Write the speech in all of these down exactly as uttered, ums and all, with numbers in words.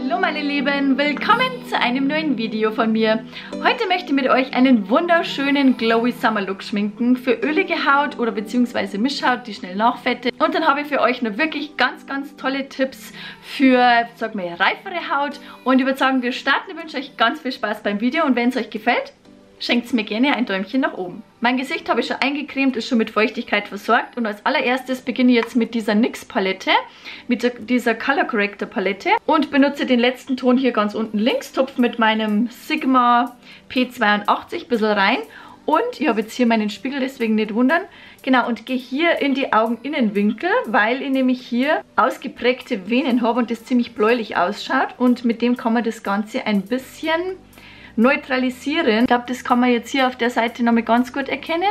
Hallo meine Lieben, willkommen zu einem neuen Video von mir. Heute möchte ich mit euch einen wunderschönen Glowy Summer Look schminken für ölige Haut oder beziehungsweise Mischhaut, die schnell nachfettet. Und dann habe ich für euch noch wirklich ganz, ganz tolle Tipps für, sag mal, reifere Haut. Und ich würde sagen, wir starten. Ich wünsche euch ganz viel Spaß beim Video und wenn es euch gefällt, schenkt mir gerne ein Däumchen nach oben. Mein Gesicht habe ich schon eingecremt, ist schon mit Feuchtigkeit versorgt und als allererstes beginne ich jetzt mit dieser N Y X Palette, mit dieser Color Corrector Palette und benutze den letzten Ton hier ganz unten links, tupfe mit meinem Sigma P zweiundachtzig ein bisschen rein und ich habe jetzt hier meinen Spiegel, deswegen nicht wundern. Genau, und gehe hier in die Augeninnenwinkel, weil ich nämlich hier ausgeprägte Venen habe und das ziemlich bläulich ausschaut und mit dem kann man das Ganze ein bisschen neutralisieren. Ich glaube, das kann man jetzt hier auf der Seite nochmal ganz gut erkennen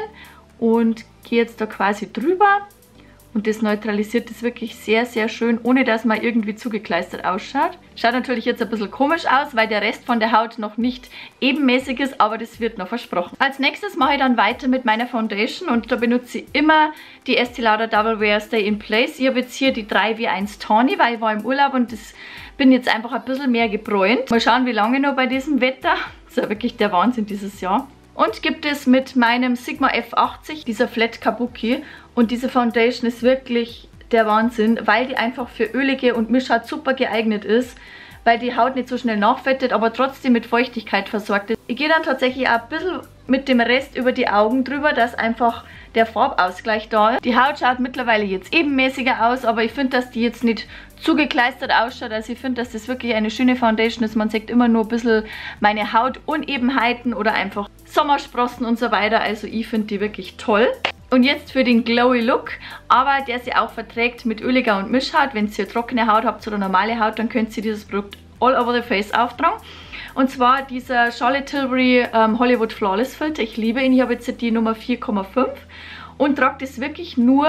und gehe jetzt da quasi drüber und das neutralisiert das wirklich sehr, sehr schön, ohne dass man irgendwie zugekleistert ausschaut. Schaut natürlich jetzt ein bisschen komisch aus, weil der Rest von der Haut noch nicht ebenmäßig ist, aber das wird noch versprochen. Als nächstes mache ich dann weiter mit meiner Foundation und da benutze ich immer die Estee Lauder Double Wear Stay in Place. Ich habe jetzt hier die drei W eins Tawny, weil ich war im Urlaub und das bin jetzt einfach ein bisschen mehr gebräunt. Mal schauen, wie lange noch bei diesem Wetter. Das ist ja wirklich der Wahnsinn dieses Jahr. Und gibt es mit meinem Sigma F achtzig, dieser Flat Kabuki. Und diese Foundation ist wirklich der Wahnsinn, weil die einfach für ölige und Mischhaut super geeignet ist. Weil die Haut nicht so schnell nachfettet, aber trotzdem mit Feuchtigkeit versorgt ist. Ich gehe dann tatsächlich auch ein bisschen mit dem Rest über die Augen drüber, dass einfach der Farbausgleich da ist. Die Haut schaut mittlerweile jetzt ebenmäßiger aus, aber ich finde, dass die jetzt nicht zugekleistert ausschaut. Also ich finde, dass das wirklich eine schöne Foundation ist. Man sieht immer nur ein bisschen meine Hautunebenheiten oder einfach Sommersprossen und so weiter. Also ich finde die wirklich toll. Und jetzt für den Glowy Look, aber der sie auch verträgt mit öliger und Mischhaut. Wenn ihr trockene Haut habt oder normale Haut, dann könnt ihr dieses Produkt all over the face auftragen. Und zwar dieser Charlotte Tilbury ähm, Hollywood Flawless Filter. Ich liebe ihn. Ich habe jetzt die Nummer vier Komma fünf und trage das wirklich nur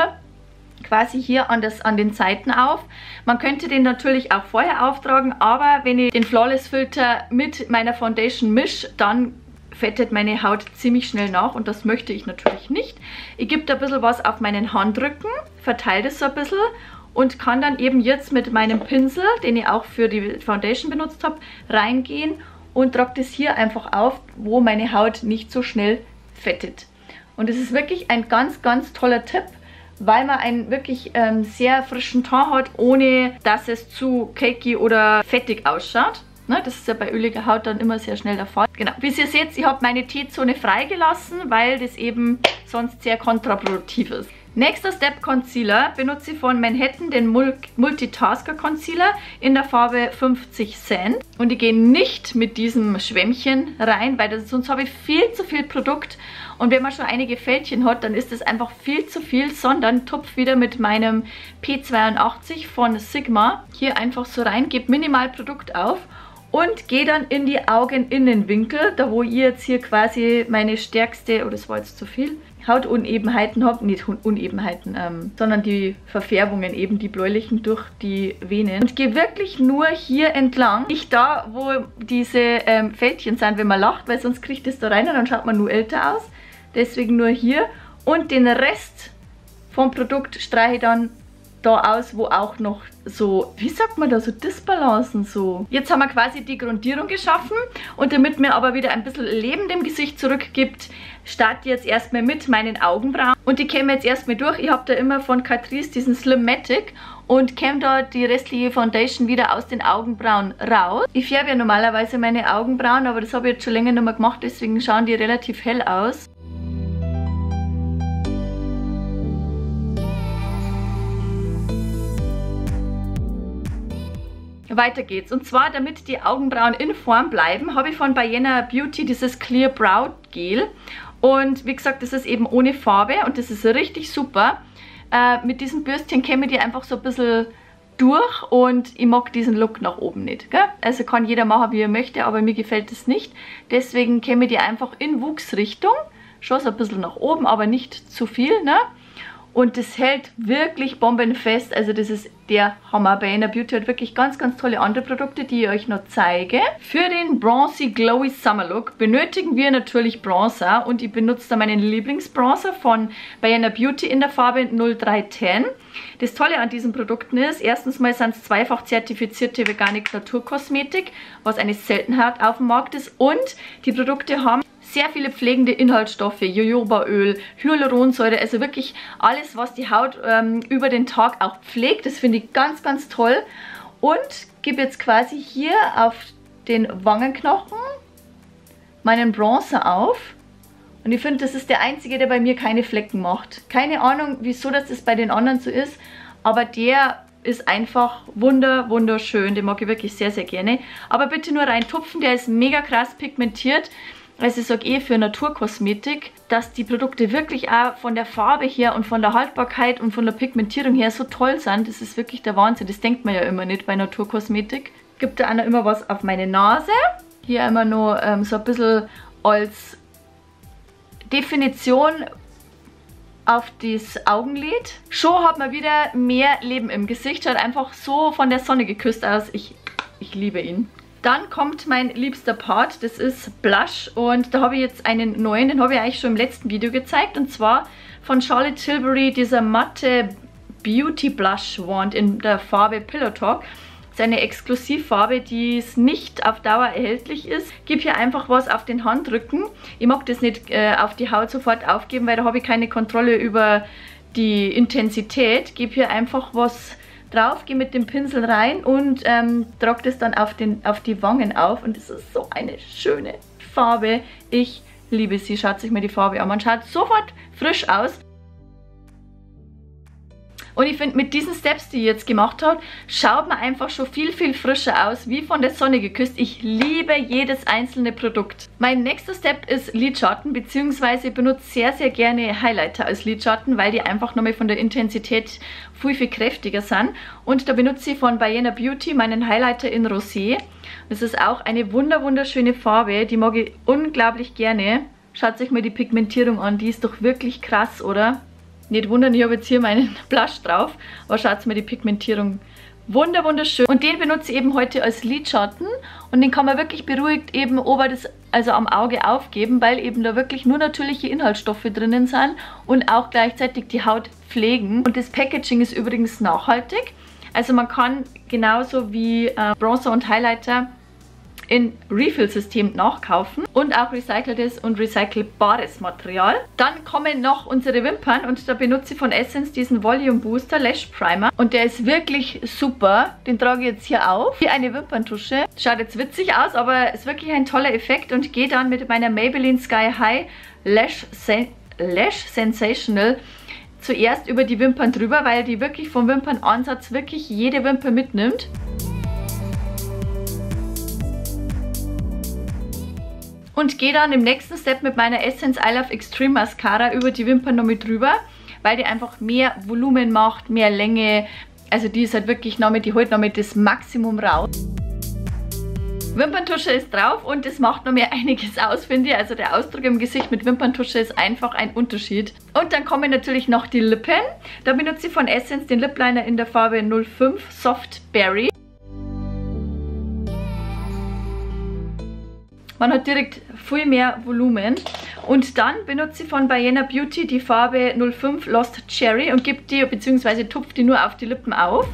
quasi hier an, das, an den Seiten auf. Man könnte den natürlich auch vorher auftragen, aber wenn ich den Flawless Filter mit meiner Foundation mische, dann fettet meine Haut ziemlich schnell nach und das möchte ich natürlich nicht. Ich gebe da ein bisschen was auf meinen Handrücken, verteile das so ein bisschen und kann dann eben jetzt mit meinem Pinsel, den ich auch für die Foundation benutzt habe, reingehen und trage das hier einfach auf, wo meine Haut nicht so schnell fettet. Und es ist wirklich ein ganz, ganz toller Tipp, weil man einen wirklich ähm, sehr frischen Teint hat, ohne dass es zu cakey oder fettig ausschaut. Ne, das ist ja bei öliger Haut dann immer sehr schnell der Fall. Genau, wie ihr seht, ich habe meine T-Zone freigelassen, weil das eben sonst sehr kontraproduktiv ist. Nächster Step Concealer benutze ich von Manhattan, den Multitasker Concealer in der Farbe fünfzig Cent. Und ich gehe nicht mit diesem Schwämmchen rein, weil das, sonst habe ich viel zu viel Produkt. Und wenn man schon einige Fältchen hat, dann ist das einfach viel zu viel, sondern tupfe wieder mit meinem P zweiundachtzig von Sigma hier einfach so rein, gebe minimal Produkt auf und gehe dann in die Augeninnenwinkel, da wo ihr jetzt hier quasi meine stärkste, oh das war jetzt zu viel, Hautunebenheiten habt, nicht Unebenheiten, ähm, sondern die Verfärbungen eben, die bläulichen durch die Venen. Und gehe wirklich nur hier entlang, nicht da, wo diese ähm, Fältchen sind, wenn man lacht, weil sonst kriegt es da rein und dann schaut man nur älter aus. Deswegen nur hier und den Rest vom Produkt streiche ich dann da aus, wo auch noch so, wie sagt man da, so Disbalancen so. Jetzt haben wir quasi die Grundierung geschaffen und damit mir aber wieder ein bisschen Leben dem Gesicht zurückgibt, starte ich jetzt erstmal mit meinen Augenbrauen und die käme jetzt erstmal durch. Ich habe da immer von Catrice diesen Slimmatic und käme da die restliche Foundation wieder aus den Augenbrauen raus. Ich färbe ja normalerweise meine Augenbrauen, aber das habe ich jetzt schon länger nicht mehr gemacht, deswegen schauen die relativ hell aus. Weiter geht's. Und zwar, damit die Augenbrauen in Form bleiben, habe ich von Bayena Beauty dieses Clear Brow Gel. Und wie gesagt, das ist eben ohne Farbe und das ist richtig super. Äh, mit diesem Bürstchen käme die einfach so ein bisschen durch und ich mag diesen Look nach oben nicht. Gell? Also kann jeder machen, wie er möchte, aber mir gefällt es nicht. Deswegen käme die einfach in Wuchsrichtung. Schon so ein bisschen nach oben, aber nicht zu viel. Ne? Und das hält wirklich bombenfest. Also das ist der Hammer. Bayana Beauty hat wirklich ganz, ganz tolle andere Produkte, die ich euch noch zeige. Für den Bronzy Glowy Summer Look benötigen wir natürlich Bronzer. Und ich benutze da meinen Lieblingsbronzer von Bayana Beauty in der Farbe null drei eins null. Das Tolle an diesen Produkten ist, erstens mal sind es zweifach zertifizierte Veganic Naturkosmetik, was eine Seltenheit auf dem Markt ist. Und die Produkte haben sehr viele pflegende Inhaltsstoffe, Jojobaöl, Hyaluronsäure, also wirklich alles, was die Haut ähm, über den Tag auch pflegt. Das finde ich ganz, ganz toll. Und gebe jetzt quasi hier auf den Wangenknochen meinen Bronzer auf. Und ich finde, das ist der einzige, der bei mir keine Flecken macht. Keine Ahnung, wieso das bei den anderen so ist, aber der ist einfach wunder, wunderschön. Den mag ich wirklich sehr, sehr gerne. Aber bitte nur reintupfen, der ist mega krass pigmentiert. Also ich sage eh für Naturkosmetik, dass die Produkte wirklich auch von der Farbe her und von der Haltbarkeit und von der Pigmentierung her so toll sind. Das ist wirklich der Wahnsinn. Das denkt man ja immer nicht bei Naturkosmetik. Gibt da auch noch immer was auf meine Nase. Hier immer noch ähm, so ein bisschen als Definition auf das Augenlid. Schon hat man wieder mehr Leben im Gesicht. Schaut einfach so von der Sonne geküsst aus. Ich, ich liebe ihn. Dann kommt mein liebster Part, das ist Blush und da habe ich jetzt einen neuen, den habe ich eigentlich schon im letzten Video gezeigt und zwar von Charlotte Tilbury, dieser matte Beauty Blush Wand in der Farbe Pillow Talk. Das ist eine Exklusivfarbe, die es nicht auf Dauer erhältlich ist. Ich gebe hier einfach was auf den Handrücken. Ich mag das nicht äh, auf die Haut sofort aufgeben, weil da habe ich keine Kontrolle über die Intensität. Ich gebe hier einfach was drauf, gehe mit dem Pinsel rein und ähm, trage das dann auf, den, auf die Wangen auf und das ist so eine schöne Farbe. Ich liebe sie. Schaut sich mal die Farbe an. Man schaut sofort frisch aus. Und ich finde, mit diesen Steps, die ich jetzt gemacht habe, schaut man einfach schon viel, viel frischer aus, wie von der Sonne geküsst. Ich liebe jedes einzelne Produkt. Mein nächster Step ist Lidschatten, beziehungsweise ich benutze sehr, sehr gerne Highlighter als Lidschatten, weil die einfach nochmal von der Intensität viel, viel kräftiger sind. Und da benutze ich von Bayana Beauty meinen Highlighter in Rosé. Das ist auch eine wunder, wunderschöne Farbe, die mag ich unglaublich gerne. Schaut euch mal die Pigmentierung an, die ist doch wirklich krass, oder? Nicht wundern, ich habe jetzt hier meinen Blush drauf, aber schaut mal die Pigmentierung. Wunder, wunderschön. Und den benutze ich eben heute als Lidschatten und den kann man wirklich beruhigt eben ober das, also am Auge aufgeben, weil eben da wirklich nur natürliche Inhaltsstoffe drinnen sind und auch gleichzeitig die Haut pflegen. Und das Packaging ist übrigens nachhaltig. Also man kann genauso wie äh, Bronzer und Highlighter in Refill-System nachkaufen und auch recyceltes und recycelbares Material. Dann kommen noch unsere Wimpern und da benutze ich von Essence diesen Volume Booster Lash Primer und der ist wirklich super. Den trage ich jetzt hier auf. Hier eine Wimperntusche. Schaut jetzt witzig aus, aber ist wirklich ein toller Effekt und gehe dann mit meiner Maybelline Sky High Lash, Sen Lash Sensational zuerst über die Wimpern drüber, weil die wirklich vom Wimpernansatz wirklich jede Wimper mitnimmt. Und gehe dann im nächsten Step mit meiner Essence I Love Extreme Mascara über die Wimpern noch mit drüber, weil die einfach mehr Volumen macht, mehr Länge. Also die ist halt wirklich noch mit, die holt noch mit das Maximum raus. Wimperntusche ist drauf und das macht noch mehr einiges aus, finde ich. Also der Ausdruck im Gesicht mit Wimperntusche ist einfach ein Unterschied. Und dann kommen natürlich noch die Lippen. Da benutze ich von Essence den Lip Liner in der Farbe null fünf Soft Berry. Man hat direkt viel mehr Volumen. Und dann benutze ich von Bayana Beauty die Farbe null fünf Lost Cherry und gebe die bzw. tupfe die nur auf die Lippen auf.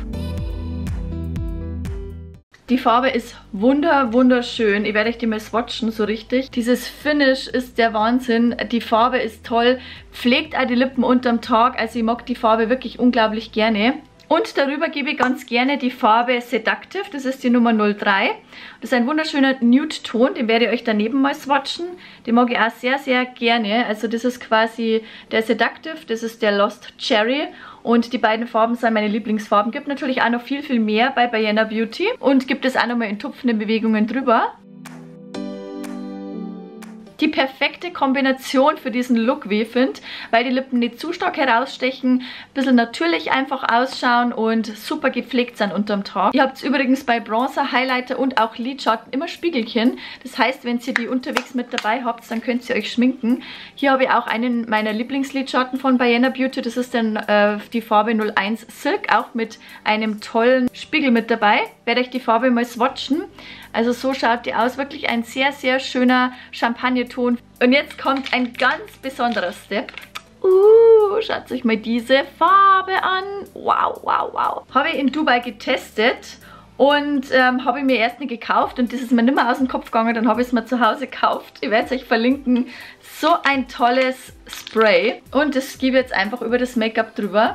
Die Farbe ist wunder, wunderschön. Ich werde euch die mal swatchen, so richtig. Dieses Finish ist der Wahnsinn. Die Farbe ist toll. Pflegt auch die Lippen unterm Tag. Also ich mag die Farbe wirklich unglaublich gerne. Und darüber gebe ich ganz gerne die Farbe Seductive, das ist die Nummer null drei. Das ist ein wunderschöner Nude-Ton, den werde ich euch daneben mal swatchen. Den mag ich auch sehr, sehr gerne. Also das ist quasi der Seductive, das ist der Lost Cherry. Und die beiden Farben sind meine Lieblingsfarben. Gibt natürlich auch noch viel, viel mehr bei Bayana Beauty. Und gibt es auch nochmal in tupfenden Bewegungen drüber. die perfekte Kombination für diesen Look, wie ich finde, weil die Lippen nicht zu stark herausstechen, ein bisschen natürlich einfach ausschauen und super gepflegt sind unterm Tag. Ihr habt übrigens bei Bronzer, Highlighter und auch Lidschatten immer Spiegelchen. Das heißt, wenn ihr die unterwegs mit dabei habt, dann könnt ihr euch schminken. Hier habe ich auch einen meiner Lieblingslidschatten von Bianna Beauty. Das ist dann äh, die Farbe null eins Silk, auch mit einem tollen Spiegel mit dabei. Werde euch die Farbe mal swatchen. Also so schaut die aus. Wirklich ein sehr, sehr schöner Champagnerton. Und jetzt kommt ein ganz besonderer Step. Uh, schaut euch mal diese Farbe an. Wow, wow, wow. Habe ich in Dubai getestet und ähm, habe ich mir erst nicht gekauft und das ist mir nicht mehr aus dem Kopf gegangen. Dann habe ich es mir zu Hause gekauft. Ich werde es euch verlinken. So ein tolles Spray. Und das gebe ich jetzt einfach über das Make-up drüber.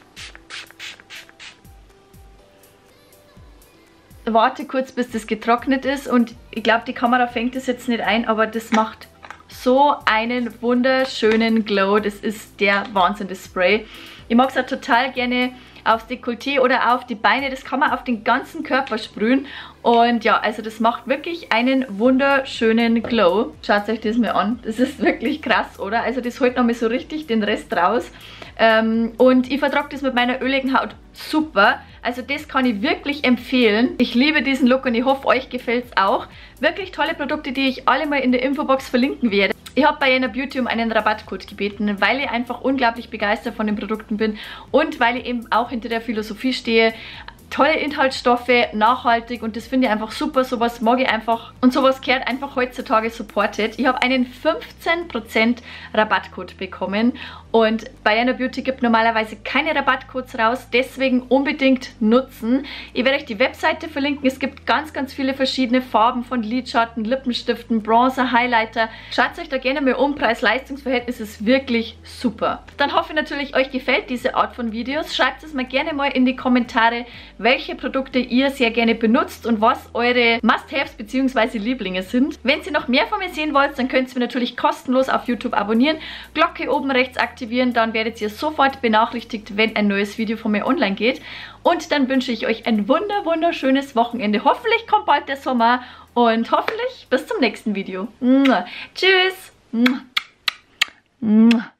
Warte kurz, bis das getrocknet ist und ich glaube, die Kamera fängt das jetzt nicht ein, aber das macht so einen wunderschönen Glow. Das ist der Wahnsinn, das Spray. Ich mag es auch total gerne aufs Dekolleté oder auf die Beine. Das kann man auf den ganzen Körper sprühen. Und ja, also das macht wirklich einen wunderschönen Glow. Schaut euch das mal an. Das ist wirklich krass, oder? Also das holt nochmal so richtig den Rest raus. Ähm, und ich vertrage das mit meiner öligen Haut super. Also das kann ich wirklich empfehlen. Ich liebe diesen Look und ich hoffe, euch gefällt es auch. Wirklich tolle Produkte, die ich alle mal in der Infobox verlinken werde. Ich habe bei Bianna Beauty um einen Rabattcode gebeten, weil ich einfach unglaublich begeistert von den Produkten bin und weil ich eben auch hinter der Philosophie stehe. Tolle Inhaltsstoffe, nachhaltig und das finde ich einfach super, sowas mag ich einfach und sowas gehört einfach heutzutage supported. Ich habe einen fünfzehn Prozent Rabattcode bekommen und Bianna Beauty gibt normalerweise keine Rabattcodes raus, deswegen unbedingt nutzen. Ich werde euch die Webseite verlinken, es gibt ganz, ganz viele verschiedene Farben von Lidschatten, Lippenstiften, Bronzer, Highlighter. Schaut euch da gerne mal um, Preis-Leistungs-Verhältnis ist wirklich super. Dann hoffe ich natürlich, euch gefällt diese Art von Videos. Schreibt es mir gerne mal in die Kommentare, welche Produkte ihr sehr gerne benutzt und was eure Must-Haves bzw. Lieblinge sind. Wenn ihr noch mehr von mir sehen wollt, dann könnt ihr mir natürlich kostenlos auf YouTube abonnieren, Glocke oben rechts aktivieren, dann werdet ihr sofort benachrichtigt, wenn ein neues Video von mir online geht. Und dann wünsche ich euch ein wunder wunderschönes Wochenende. Hoffentlich kommt bald der Sommer und hoffentlich bis zum nächsten Video. Tschüss!